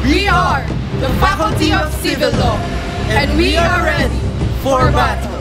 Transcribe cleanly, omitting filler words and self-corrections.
We are the Faculty of Civil Law, and we are ready for battle.